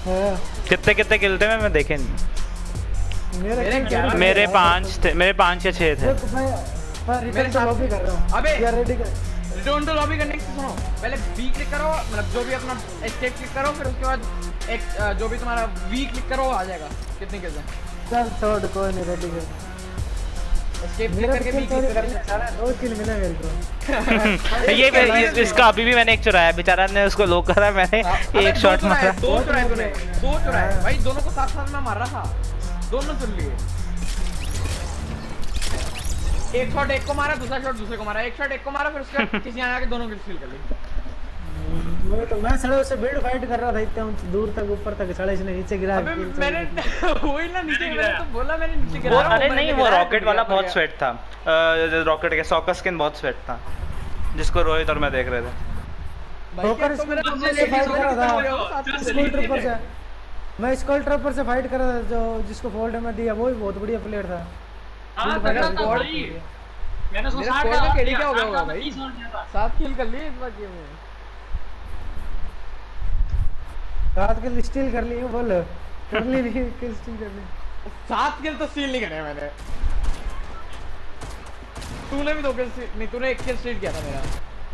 कितने कितने किल थे मैं देखे नहीं। मेरे 5 थे, मेरे 5 या 6 थे। मैं रिटर्न टू लॉबी कर रहा हूं। अबे यार रेडी कर, रिटर्न टू लॉबी करने से सुनो, पहले बी क्लिक करो, मतलब जो भी अपना एस्केप क्लिक करो, फिर उसके बाद एक जो भी तुम्हारा वी क्लिक करो आ जाएगा कितने किल्स हैं। चल छोड़, कोई नहीं, रेडी कर। एस्केप क्लिक करके बी क्लिक कर सारा 2 किल मिला मेरे को। ये इसका अभी भी मैंने एक चुराया, बेचारा ने उसको लो करा, मैंने एक शॉट मारा। 2 चुराए तूने, 2 चुराए भाई, दोनों को साथ साथ में मार रहा था, दोनों चुन लिए। एक शॉट एक को मारा, दूसरा शॉट दूसरे को मारा, एक शॉट एक को मारा, फिर उसके बाद किसी ने आके दोनों किल स्टील कर ली। मैं सड़क से बिल्ड फाइट कर रहा था इतना दूर तक, ऊपर तक सड़क से नीचे गिरा। अबे मैंने वही ना नीचे गिरा तो बोला, मैंने नीचे गिरा। अरे नहीं, वो रॉकेट वाला बहुत स्वेट था, रॉकेट के सॉकर स्किन बहुत स्वेट था, जिसको रोहित और मैं देख रहे थे। सॉकर स्किन से फाइट कर रहा था स्कूल ट्रूपर से, मैं स्कूल ट्रूपर से फाइट कर रहा था, जो जिसको फोल्ड में दिया वो भी बहुत बढ़िया प्लेयर था। हां मैंने उसको 60 का केडी क्या हो गया होगा भाई, 7 किल कर लिए इस बार गेम में, 7 किल स्टील कर ली, बोल कर ली किल स्टील कर ली। 7 किल तो स्टील नहीं करे मैंने, तूने भी 2 किल नहीं, तूने 1 किल स्टील किया था मेरा,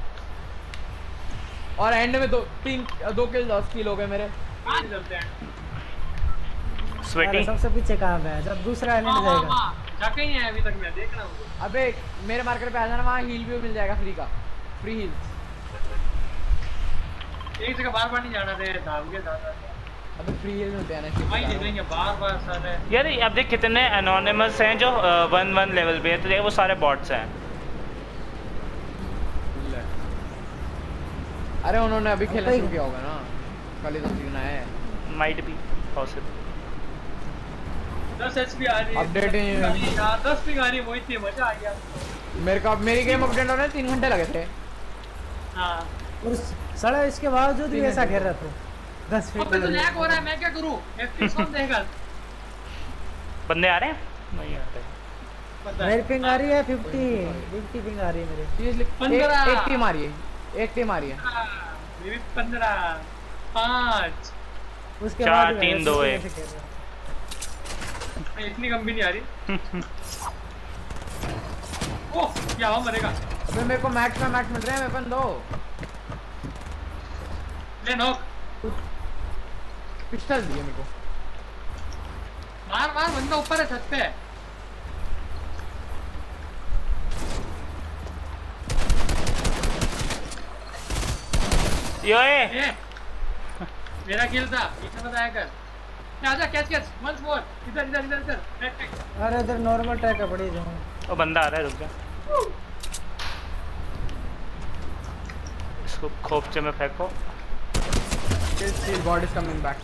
और एंड में 2 किल स्टील हो गए मेरे। कहां चलते हैं स्वेटी सबसे पीछे कहां है, जब दूसरा आइलैंड जाएगा जाके ही है, अभी तक मैं देख रहा हूं। अबे मेरे मार्केट पे आ जाना, वहां हील भी मिल जाएगा फ्री का, फ्री हील्स। एक जगह बार-बार नहीं जाना रे, दाब के दादा। अबे फ्री हील मिलते हैं ना, भाई दे देंगे बार-बार सारे। यार अब देख कितने एनोनिमस हैं जो 1-1 लेवल पे है, तो वो सारे बॉट्स हैं। अरे उन्होंने अभी खेलना शुरू किया होगा ना, कल ही तो सीखना है। Might be possible. 10 एचपी आ रही है, अपडेट नहीं है यार, 10 पिंग आ रही है, वही थी, मजा आ गया मेरी गेम अपडेट होने 3 घंटे लगे थे। हां और साला इसके बावजूद भी ऐसा खेल रहा था 10 फीट। अबे तो लैग हो रहा है, मैं क्या करूं? एफपीएस कौन देगा? बंदे आ रहे हैं? नहीं आ रहे। मेरी पिंग आ रही है 50 पिंग आ रही है मेरी। सीरियसली 15 एक टीम आ रही है, एक टीम आ रही है। मेरी 15 5 उसके 4 बाद 3 2 1 इतनी कम भी नहीं आ रही। ओह क्या हुआ, मरेगा। अबे मेरे को मैक्स में मैक्स मिल रहे हैं, वेपन दो। ले नॉक, पिस्टल दिए मेरे को। मार मार, बंदा ऊपर है, छत पे है। योए मेरा किल था, पीछे बताया कर। आजा कैच कैच, वंस मोर, इधर इधर इधर इधर, टैक टैक। अरे इधर नॉर्मल टैग है, बड़ी जाऊं। वो बंदा आ रहा है, रुक जा। इसको खोपचे में फेंको। Still God is coming back.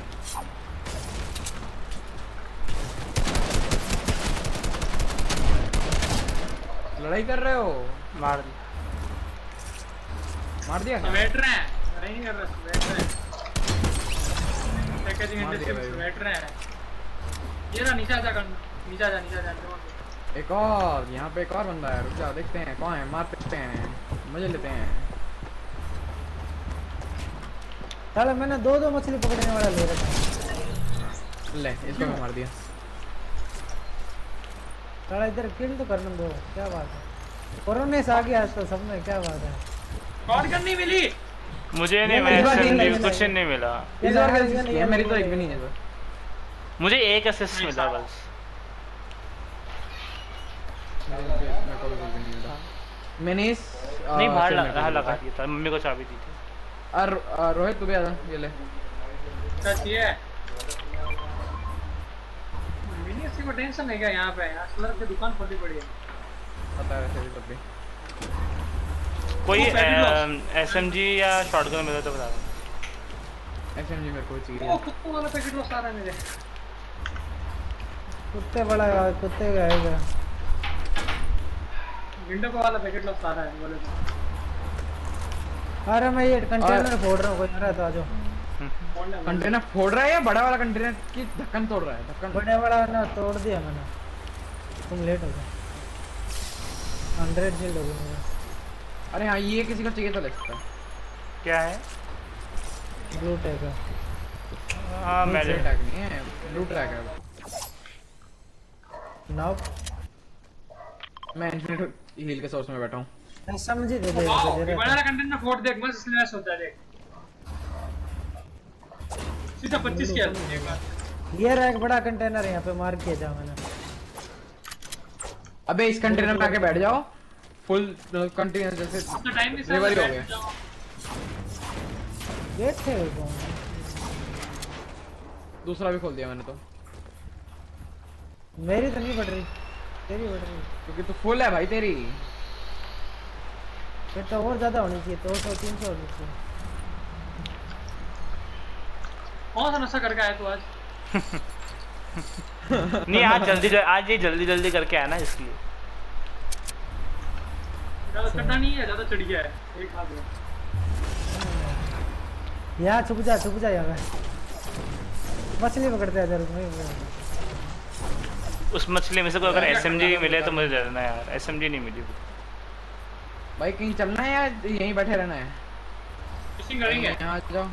लड़ाई कर रहे हो? मार दिया। मार दिया? बैठ रहे हैं, नहीं कर रहे, बैठ रहे हैं। पैकेजिंग इंडस्ट्री बैठ रहे हैं। ये ना नीचे आजा, नीचे आजा, नीचे आजा। एक और, यहाँ पे एक और बंदा है, रुक जाओ देखते हैं कौन है, मार सकते हैं, मजे लेते हैं। साला मैंने 2 मछली पकड़ने वाला ले रखा। ले इसको मैं मार दिया। साला इधर किल तो करने दो, क्या बात है। कोरोना से आ गया आज तो सब में, क्या बात है। कौन करनी मिली? मुझे नहीं, मैं कुछ नहीं मिला। इस बार मेरी तो एक भी नहीं है। मुझे एक असिस्ट मिला बस। मैंने नहीं बाहर लगा दिया था, मम्मी को चाबी दी थी। रोहित तू भी आ जा, ये ले। क्या चाहिए? मिनी एससी को टेंशन नहीं क्या यहाँ पे, असलर की दुकान खोली पड़ी है। पता है वैसे भी तब भी। कोई एसएमजी या शॉटगन मिले तो बता दो। एसएमजी मेरे को चाहिए। ओ कुत्ते वाला पैकेट लॉस आ रहा है मेरे। कुत्ते बड़ा कुत्ते का आएगा। विंडो को वाला पैकेट लॉस आ रहा है बोले तो। अरे मैं ये कंटेनर फोड़ रहा हूँ, कोई आ रहा है तो आ जाओ। कंटेनर फोड़ रहा है या बड़ा वाला कंटेनर की ढक्कन तोड़ रहा है? ढक्कन बड़े वाला ना तोड़ दिया मैंने, तुम लेट हो गए। 100 शील्ड हो गया मेरा। अरे हाँ ये किसी को चाहिए तो ले सकता है। क्या है? ब्लू टैग का। हाँ मेरे ट्रैक नहीं है, ब्लू ट्रैक है। नाउ मैं इन्फिनिट हील के सोर्स में बैठा हूँ। ऐसा मुझे दे दे वाओ, दे ये रहा बड़ा था। कंटेंट में फोर्ट देख, मस्त स्लैश होता है देख। सीधा 25 किया एक बार। ये रहा एक बड़ा कंटेनर यहाँ पे मार किया जा मैंने। अबे इस कंटेनर में आके बैठ जाओ, फुल कंटेनर जैसे अपना टाइम नहीं रिवर ही हो गया। गेट थे वो। दूसरा भी खोल दिया मैंने तो, मेरी तो नहीं बढ़ रही, तेरी बढ़ रही। क्योंकि तू फुल है भाई तेरी। फिर तो और ज्यादा होनी चाहिए, 200 300 होनी चाहिए। कौन सा नशा करके आया तू आज? नहीं आज ये जल्दी करके आया ना इसलिए। ज्यादा चढ़ा नहीं है, ज्यादा चढ़ गया है एक हाथ में। यहाँ छुप जा यहाँ पे। मछली पकड़ते हैं जरूर नहीं। उस मछली में से कोई अगर एसएमजी मिले तो मुझे दे देना यार, एसएमजी नहीं मिली। भाई कहीं चलना है या यहीं बैठे रहना है? फिशिंग करेंगे। यहाँ आ जाओ।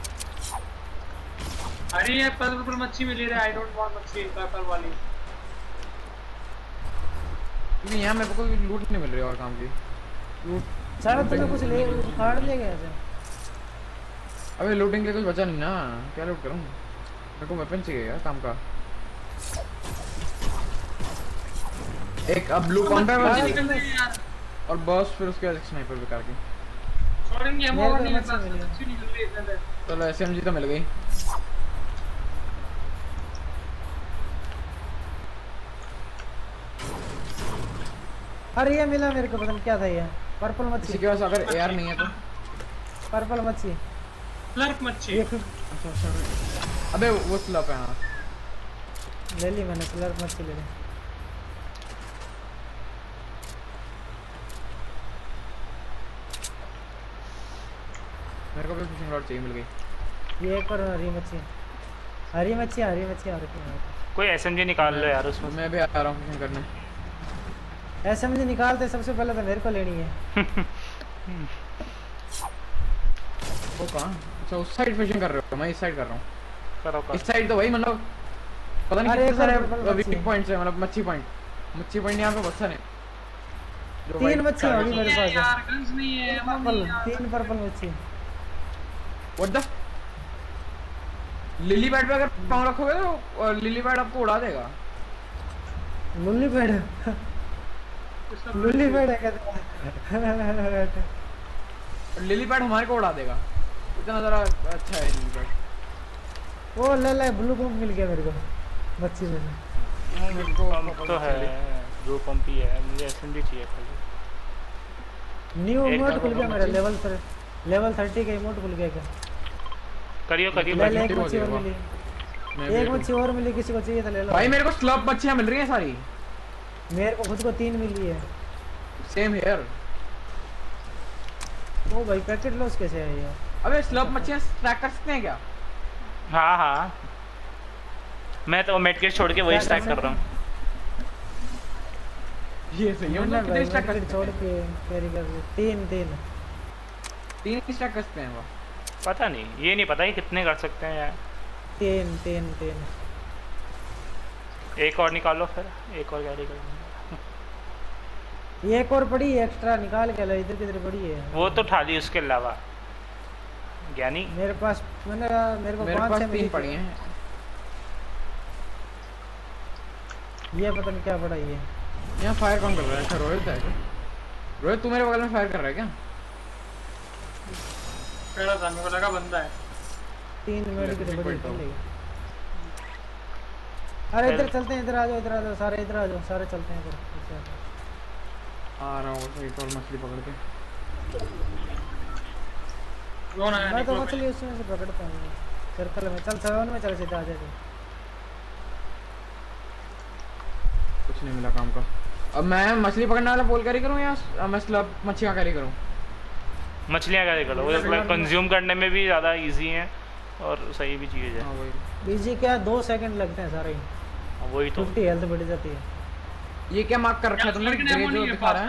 अरे ये पर्पल मच्छी मिली रे, आई डोंट वांट मच्छी पर्पल वाली। क्योंकि यहाँ मेरे को कोई लूट नहीं मिल रही और काम की। लूट सारा तुम्हें कुछ ले उखाड़ ले गया था। अबे लूटिंग के लिए कुछ बचा नहीं ना, क्या लूट करूँ? मेरे को वेपन चाहिए यार काम का। एक अब ब्लू कॉम्पैक्ट यार और बस, फिर उसके बाद स्नाइपर बेकार की। छोड़ेंगे हम, और नहीं मेरे को पास मच्छी मिली। अच्छी नहीं मिल रही इधर। चलो एसएमजी तो मिल गई। अरे ये मिला मेरे को, पता नहीं क्या था ये। पर्पल किसी मच्छी, के पास अगर एआर नहीं है तो पर्पल मच्छी। फ्लर्प मच्छी। ये अच्छा अच्छा। अबे वो स्लप है। हाँ ले ली मैंने, स्लर्प मच्छी ले ली। मेरे को भी फिशिंग रॉड चाहिए, मिल गई। ये एक और हरी मच्छी आ रखी है। कोई एसएमजी निकाल लो यार उसमें। मैं भी आ रहा हूँ फिशिंग करने। ऐसे मुझे निकालते सबसे पहले तो मेरे को लेनी है। वो कहाँ? अच्छा उस साइड फिशिंग कर रहे हो, मैं इस साइड कर रहा हूँ। करो इस साइड तो वही मतलब पता नहीं अरे कितने सारे पर्पल मच्छी। वीक पॉइंट्स है, मतलब मच्छी पॉइंट यहाँ पे बहुत सारे। 3 मच्छी होगी मेरे पास। यार गन्स नहीं है, पर्पल 3 पर्पल मच्छी। व्हाट द लिली पैड पे अगर पाँव रखोगे तो लिली पैड आपको उड़ा देगा। लुल्ली पेड़ है कहते। लिली पैड हमारे को उड़ा देगा, इतना ज़रा अच्छा है लिली पैड। वो ले ब्लू पंप मिल गया मेरे को मच्छी में से। मेरे को पंप तो है, ब्लू पंप ही है, मुझे एसएमजी चाहिए खाली। न्यू एक इमोट खुल गया मेरा, मच्छी। लेवल 30 का इमोट खुल गया क्या? करियो ले ले, एक हो मच्छी और जाएगा। मिली, मैं एक भी- मच्छी और मिली, किसी को चाहिए तो ले लो। भाई मेरे को स्लप मच्छियाँ मिल रही हैं सारी। मेरे को खुद को 3 मिली है। Same here. ओ भाई पैकेट लॉस कैसे है ये? अबे स्लप मच्छियाँ स्टैक कर सकते हैं क्या? हाँ मैं तो मेडकिट छोड़ के वही स्टैक कर रहा हूँ। ये सही है, मतलब कितने स्टैक कर सकते छोड़ हैं? के कैरी कर 3 तीन स्टैक कर सकते हैं वो। पता नहीं, ये नहीं पता कि कितने कर सकते हैं यार। 3 एक और निकालो फिर, एक और कैरी कर लूँगा। ये एक और पड़ी है एक्स्ट्रा, निकाल के ला। इधर किधर पड़ी है? वो तो उठा ली, उसके अलावा ज्ञानी मेरे पास मेरे को मेरे 5 पास से 3 पड़ी हैं। ये पता नहीं क्या पड़ा ये। यहाँ फायर कौन कर रहा है? अच्छा रोहित है क्या? रोहित तू मेरे बगल में फायर कर रहा है क्या? पहला था, मेरे को लगा बंदा है। 3 मिनट की Electric बड़ी point चलेगी। अरे इधर चलते हैं, इधर आ जाओ सारे, इधर आ जाओ सारे, चलते हैं इधर। आ रहा हूँ एक और मछली पकड़ के। कौन आया? मैं तो निकलो मछली उसमें से पकड़ता हूँ सर्कल में। चल 7 में चल, सीधा आ जाए। कुछ नहीं मिला काम का। अब मैं मछली पकड़ने वाला पोल कैरी करूँ या मैं स्लप मच्छियाँ कैरी करूँ? मछलियाँ कैरी करो, वो कंज्यूम करने में भी ज़्यादा इजी हैं और सही भी चीज़ है। हाँ वही। बीजी क्या 2 सेकंड लगते हैं सारे ही। वही तो 50 हेल्थ बढ़ जाती है। ये क्या मार्क कर रखा है तुमने? ग्रे जो दिखा रहा है।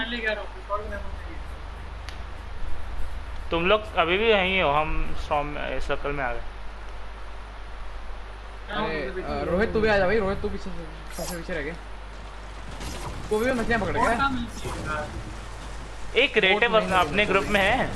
तुम लोग अभी भी यहीं हो, हम स्टॉर्म सर्कल में आ गए। पीछे रोहित तू भी आ जा भाई, रोहित तू पीछे सबसे पीछे रह गया। वो भी मछलियां पकड़ बहुत गया। काम मिलती है यार। एक रेटिव अपने ग्रुप में है।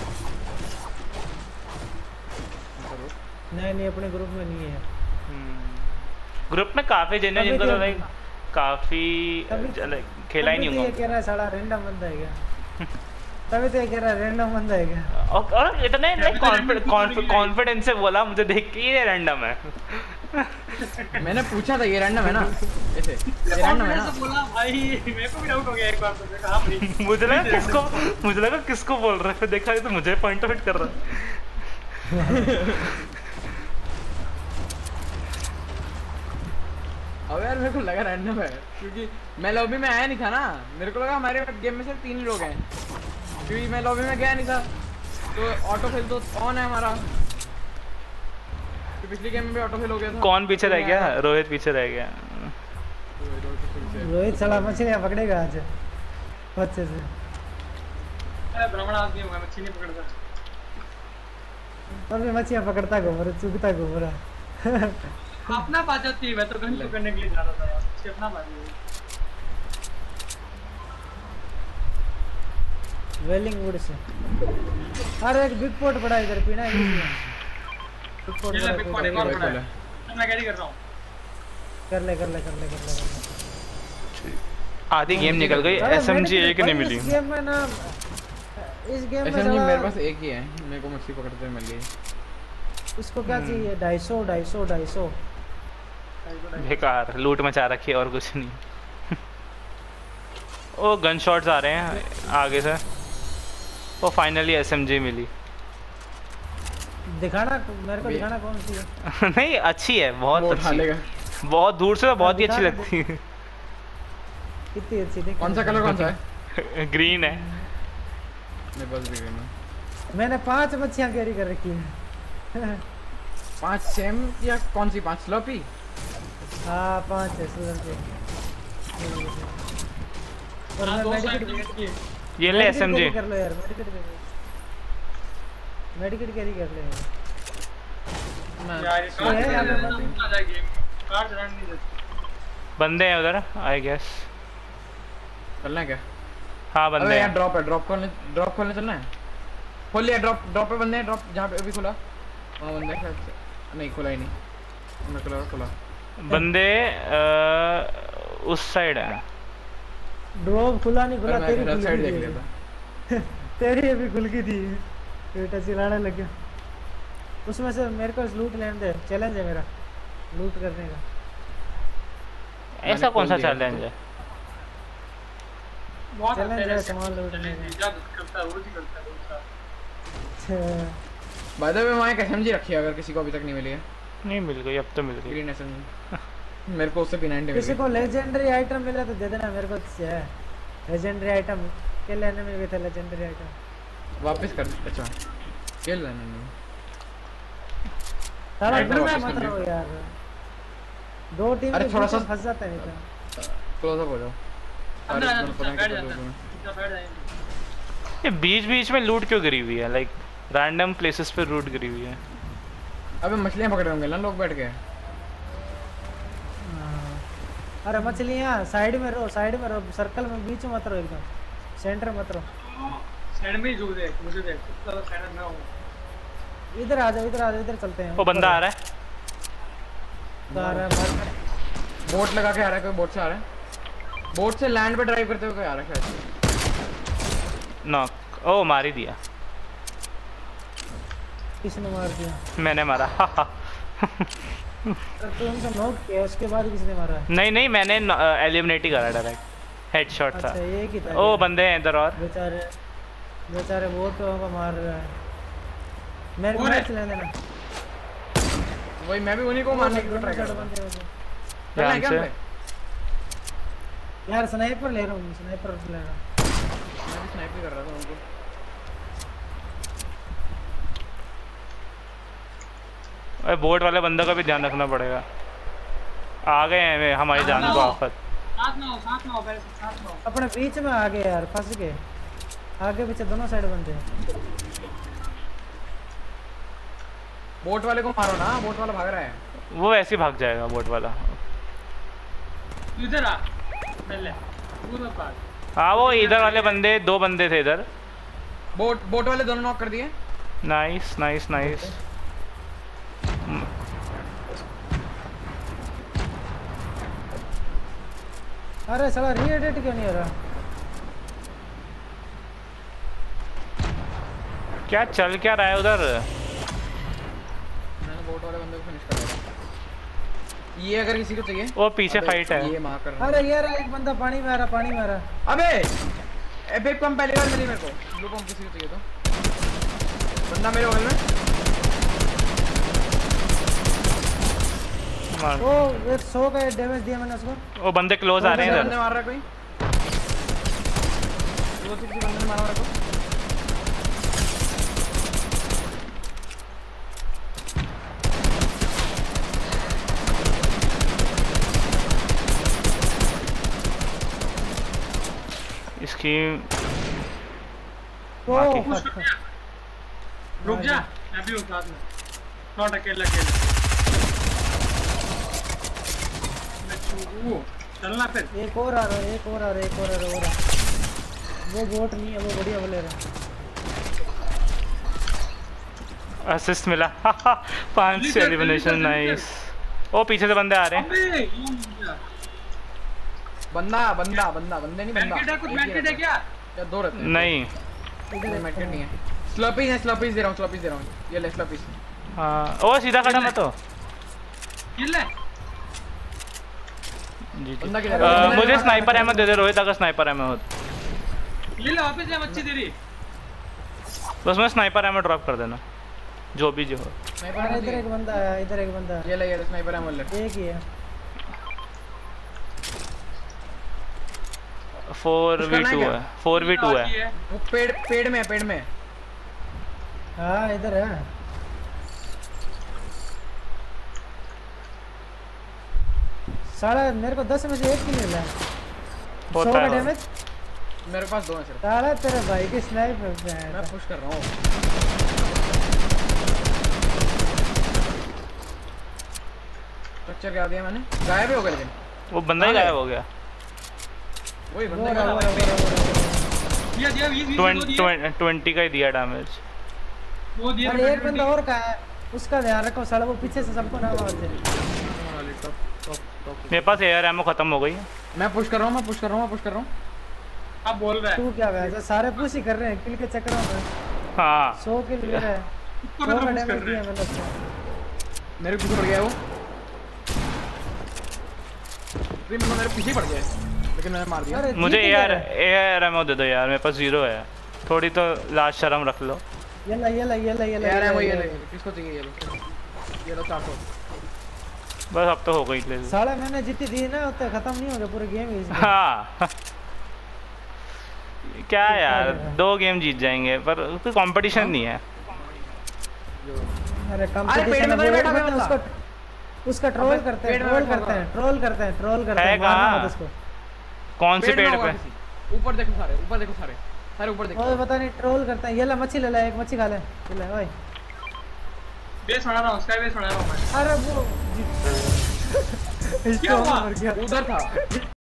नहीं अपने ग्रुप में नहीं है। ग्रुप में काफी जने जिनको तो लाइक काफी खेला ही नहीं ये होगा। कह रहा है साला रैंडम बंदा है क्या? तभी तो ये कह रहा है रैंडम बंदा है क्या? और इतने लाइक कॉन्फिडेंस से बोला, मुझे देख के ये रैंडम है। मैंने पूछा था ये रैंडम है ना, ऐसे ये रैंडम है ना। बोला भाई, मेरे को भी डाउट हो गया एक बार तो, मैं कहा भाई मुझे लगा किसको बोल रहा है, फिर देखा तो मुझे पॉइंट आउट कर रहा है। अब यार मेरे को लगा रैंडम है, क्योंकि मैं लॉबी में आया नहीं था ना, मेरे को लगा हमारे गेम में सिर्फ 3 लोग हैं, क्योंकि मैं लॉबी में गया नहीं था। तो ऑटो फिल तो ऑन है हमारा, तो पिछली गेम में भी ऑटो फिल हो गया था। कौन पीछे रह गया? रोहित पीछे रह गया। रोहित साला मछलियां पकड़ेगा आज अच्छे से। अरे ब्राह्मण आदमी होगा, मच्छी नहीं पकड़ता। और भी मछलियां पकड़ता घूम रहा, चुगता घूम रहा। अपना बात जाती है, मैं तो गन पकड़ने के लिए जा रहा था यार, उसकी अपना बात है। वेलिंग वुड से। अरे एक बिग पोट पड़ा इधर, पीना है इसमें। बिग पोट ये ले बिग पॉट एक और पड़ा है, मैं कैरी कर रहा हूँ। कर ले। आधी गेम निकल गई, एसएमजी एक नहीं मिली। इस गेम में ना, इस गेम में SMG साला मेरे पास एक ही है, मेरे को मछली पकड़ते हुए मिल गई। इसको क्या चाहिए? 250 बेकार लूट मचा रखी है और कुछ नहीं। ओ गन शॉट्स आ रहे हैं आगे से। वो फाइनली एसएमजी मिली। दिखाना मेरे को, दिखाना कौन सी है? नहीं अच्छी है, बहुत वो उठा अच्छी। लेगा। बहुत दूर से तो बहुत ही अच्छी लगती है। कितनी अच्छी देख। कौन सा कलर कौन सा है? ग्रीन है। मेरे पास भी ग्रीन है। मैंने 5 मच्छियां कैरी कर रखी है। 5 सेम या कौन सी 5 स्लोपी? हाँ 5 है सुधर के। और मैं मेडिकेट ये ले एसएमजी कर लो यार, मेडिकेट कैरी कर ले यार ये है यहाँ पे आ जाए गेम, कार्ड रन नहीं देते। बंदे हैं उधर आई गेस। चलना है क्या? हाँ बंदे अबे यार हैं। ड्रॉप खोलने चलना है। खोल लिया ड्रॉप पे बंदे हैं, ड्रॉप जहाँ पे अभी खुला वहाँ बंदे हैं। नहीं खुला ही नहीं, मैं खुला बंदे उस साइड है। ड्रॉप खुला नहीं खुला, तेरी मैं खुल साइड गई देख थी। लिया था। तेरी अभी खुल गई थी, बेटा चिल्लाने लग गया। उसमें से मेरे को लूट लेने दे, चैलेंज है मेरा लूट करने का। ऐसा कौन सा खोल दिया। चैलेंज है? बहुत चैलेंज तेरे है, से सामान लूटने चैलेंज का। जब करता है रोज ही करता है रोज का। बाय द वे वहाँ एक SMG रखी है, अगर किसी को अभी तक नहीं मिली है। नहीं मिल गई, अब तो मिल गई। ग्रीन SMG मेरे को उससे P90 मिल किसी गई। को लेजेंडरी आइटम मिला तो दे देना मेरे को। है लेजेंडरी आइटम के लेने में भी था, लेजेंडरी आइटम वापस कर। अच्छा खेल लेना नहीं। सारा आइटम ग्रुप वापस मत कर रहो यार, 2 टीम अरे के थोड़ा बीच में सा- फंस जाता है नहीं तो। क्लोज अप हो जाओ। अंदर आ जा, दोनों पता नहीं बैठ कितना जाता दूर है, है। सीधा बैठ जाएंगे। ये बीच बीच में लूट क्यों गिरी हुई है? लाइक रैंडम प्लेसेस पे लूट गिरी हुई है। अबे मछलियाँ पकड़ रहे होंगे ना लोग बैठ के। हाँ। अरे मछलियाँ साइड में रहो, साइड में रहो, सर्कल में बीच में मत रहो, एकदम सेंटर मत रहो। साइड में ही झुक दे, मुझे देख, चलो साइड में हूँ। इधर आ जाओ, इधर आ जाओ, इधर चलते हैं। वो बंदा आ रहा है। तो आ रहा है मार। बोट लगा के आ रहा है कोई, बोट से आ रहा है। बोट से लैंड पे ड्राइव करते हुए कोई आ रहा है शायद। नॉक। ओ मार ही दिया। किसने मार दिया? मैंने मारा। अरे तू उनको नॉक किया, उसके बाद किसने मारा? नहीं नहीं, मैंने एलिमिनेट ही करा डायरेक्ट। हेडशॉट था। अच्छा ये की था। ओ बंदे हैं इधर और। बेचारे बेचारे वो तो को मार रहा है। मेरे को कौन है? मैच लेने देना। वही मैं भी उन्हीं को मारने की ट्राई कर रहा था। चलना है क्या ध्यान हम पे? यार स्नाइपर ले रहा हूँ, स्नाइपर ले रहा हूँ। मैं भी स्नाइप ही कर रहा था उनको। अरे बोट वाले बंदे का भी ध्यान रखना पड़ेगा। आ गए हैं हमारी जान को आफत। साथ में हो, पहले से साथ में हो। अपने बीच में आ गए यार, फंस गए। आगे पीछे दोनों साइड बंदे हैं। बोट वाले को मारो ना, बोट वाला भाग रहा है। वो ऐसे ही भाग जाएगा बोट वाला। तू इधर आ पहले, पूरा पास। हाँ वो इधर वाले बंदे, 2 बंदे थे इधर। बोट वाले दोनों नॉक कर दिए। Nice nice nice. अरे साला री-एडिट क्यों नहीं हो रहा? क्या चल क्या रहा है उधर? मैंने बोट वाले बंदे को फिनिश कर दिया। ये अगर किसी को चाहिए, वो पीछे फाइट है। ये मार कर रहा है। अरे यार एक बंदा पानी में आ रहा, पानी में आ रहा। अबे एपिक पंप पहली बार मिली मेरे को। ब्लू पंप किसी को चाहिए तो। बंदा मेरे बगल में। मार। ओ 100 का डैमेज दिया मैंने उसको। वो बंदे क्लोज आ रहे हैं बंदे इधर। मार रहा है कोई। वो किसी बंदे ने मारा मेरे को। इसकी ओ बाकी। रुक जा, मैं भी हूँ साथ में। नॉट अकेला चलना फिर। एक और आ रहा है, एक और आ रहा है, एक और आ रहा है, और आ रहा है। वो बोट नहीं है, वो बढ़िया प्लेयर है। असिस्ट मिला। 5 से एलिमिनेशन। नाइस। ओ पीछे से बंदे आ रहे हैं। बंदे नहीं बंदा। कुछ मैकेट है क्या? या 2 रहते हैं। नहीं मैकेट नहीं है। स्लर्पीज दे रहा हूँ। ये ले स्लर्पीज। हाँ ओ सीधा खड़ा मत हो। किल है। जी जी। बंदा किधर है? मुझे स्नाइपर एमो दे दे रोहित, अगर स्नाइपर एमो हो। ले ले वापस जा, मच्छी तेरी। बस मैं स्नाइपर एमो ड्रॉप कर देना, जो भी जो हो। अरे इधर एक बंदा है, इधर एक बंदा है। ये ले स्नाइपर एमो ले। एक ही है। 4v2 है, 4v2 है। वो पेड़ में है। हाँ इधर है। साला मेरे को 10 में से 1 किल मिला है। 100 होता का है डैमेज। मेरे पास 2 है सिर्फ। साला तेरे भाई की स्नाइपर पे है। मैं पुश कर रहा हूँ। स्ट्रक्चर क्या दिया मैंने? गायब हो गया लेकिन। वो बंदा ही गायब हो गया। वही वो बंदा रहा, वो गायब। रहा, वो रहा। दिया 20 का ही दिया डैमेज। वो दिया। अरे एक बंदा और का है, उसका ध्यान रखो साला, वो पीछे से सबको ना मार दे। मेरे पास एयर एमो खत्म हो गई। मैं पुश कर रहा हूँ। अब बोल रहा है। तू क्या वैसे सारे पुश ही कर रहे हैं किल के चक्करों में। हाँ 100 किल मेरा है। उसको 100 का push कर डैमेज रहे दिया हैं। मैंने उसको। मेरे पीछे पड़ गया वो। मेरे पीछे पड़ गया लेकिन मैंने मार दिया। अरे मुझे जीत एयर गया। एमो दे दो यार, मेरे पास 0 है। थोड़ी तो लाज शर्म रख लो। ये ले यार है वो। ये ले किसको चाहिए? ये लो 400। बस अब तो हो गई ले। साला मैंने जितनी दी ना उतने खत्म नहीं हो रहे पूरे गेम ही। हाँ क्या यार, 2 गेम जीत जाएंगे पर कोई कंपटीशन नहीं है। अरे पेड़ कंपटीशन में तो बैठा हुआ है उसको, उसका ट्रोल करते हैं, ट्रोल करते हैं, मारना मत उसको। कौन से पेड़ पे? ऊपर देखो सारे ऊपर देखो। ओए पता नहीं ट्रोल करते हैं। ये ला मच्छी ले ले, एक मच्छी खा ले। ये ले ओए। बेस बढ़ा रहा हूँ, स्काई बेस बढ़ा रहा हूँ मैं। अरे वो क्या हुआ? उधर था।